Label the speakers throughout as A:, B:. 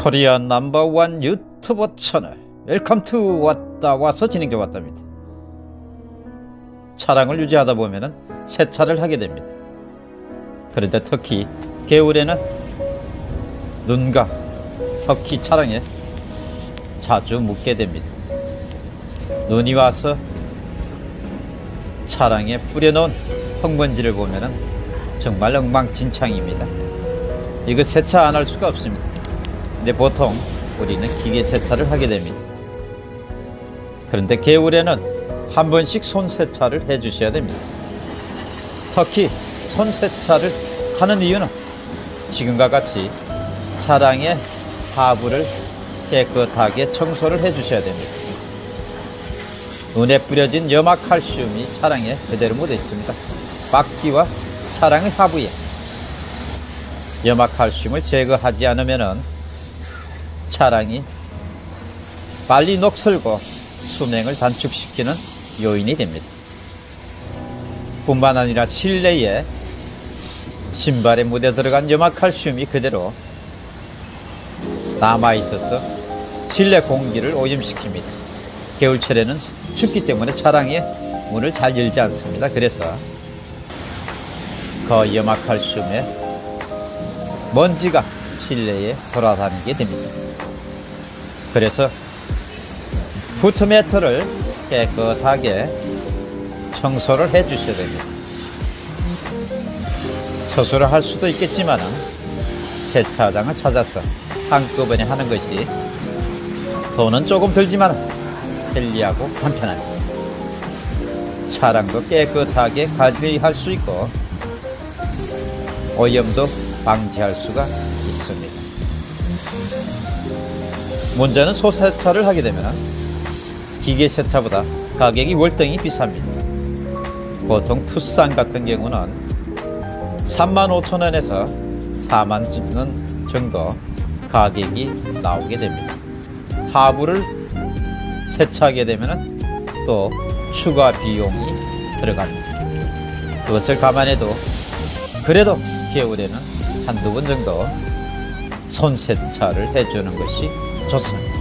A: 코리아 넘버원 유튜버 채널 웰컴 투 왔다 와서 진행해 왔답니다. 차량을 유지하다 보면은 세차를 하게 됩니다. 그런데 특히 겨울에는 눈과 터키 차량에 자주 묻게 됩니다. 눈이 와서 차량에 뿌려놓은 흙먼지를 보면은 정말 엉망진창입니다. 이거 세차 안 할 수가 없습니다. 근데 보통 우리는 기계 세차를 하게 됩니다. 그런데 겨울에는 한 번씩 손 세차를 해 주셔야 됩니다. 특히 손 세차를 하는 이유는 지금과 같이 차량의 하부를 깨끗하게 청소를 해 주셔야 됩니다. 눈에 뿌려진 염화칼슘이 차량에 그대로 묻어 있습니다. 바퀴와 차량의 하부에 염화칼슘을 제거하지 않으면 차량이 빨리 녹슬고 수명을 단축시키는 요인이 됩니다. 뿐만 아니라 실내에 신발에 묻어 들어간 염화칼슘이 그대로 남아있어서 실내 공기를 오염시킵니다. 겨울철에는 춥기 때문에 차량의 문을 잘 열지 않습니다. 그래서 그 염화칼슘에 먼지가 실내에 돌아다니게 됩니다. 그래서 후트매트를 깨끗하게 청소를 해 주셔야 됩니다. 처수를 할 수도 있겠지만 세차장을 찾아서 한꺼번에 하는 것이 돈은 조금 들지만 편리하고 간편합니다. 차량도 깨끗하게 관리할 수 있고 오염도 방지할 수가 있습니다. 문제는 소세차를 하게 되면 기계 세차보다 가격이 월등히 비쌉니다. 보통 투싼 같은 경우는 35,000원에서 40,000원 정도 가격이 나오게 됩니다. 하부를 세차하게 되면 또 추가 비용이 들어갑니다. 그것을 감안해도 그래도 겨울에는 한두 번 정도 손 세차를 해주는 것이 좋습니다.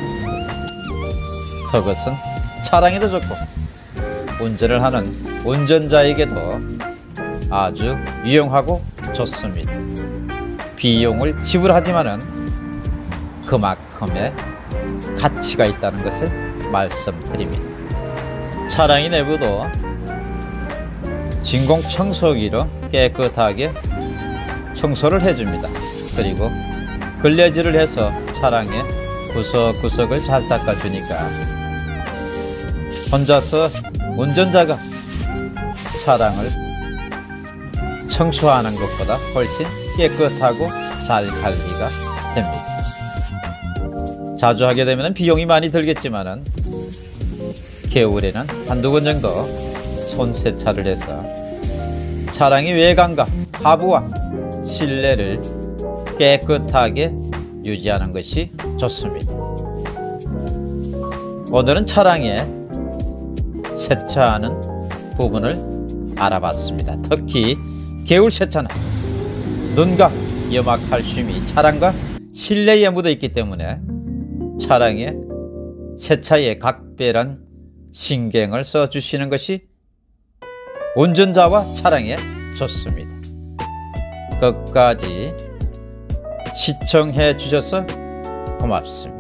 A: 그것은 차량에도 좋고 운전을 하는 운전자에게도 아주 유용하고 좋습니다. 비용을 지불하지만은 그만큼의 가치가 있다는 것을 말씀드립니다. 차량의 내부도 진공 청소기로 깨끗하게 청소를 해줍니다. 그리고 걸레질을 해서 차량의 구석구석을 잘 닦아주니까 혼자서 운전자가 차량을 청소하는 것보다 훨씬 깨끗하고 잘 관리가 됩니다. 자주 하게 되면 비용이 많이 들겠지만은 겨울에는 한두 번 정도 손 세차를 해서 차량의 외관과 하부와 실내를 깨끗하게 유지하는 것이 좋습니다. 오늘은 차량에 세차하는 부분을 알아봤습니다. 특히 겨울 세차는 눈과 염화칼슘이 차량과 실내에 묻어 있기 때문에 차량의 세차에 각별한 신경을 써주시는 것이 운전자와 차량에 좋습니다. 끝까지 시청해 주셔서 고맙습니다.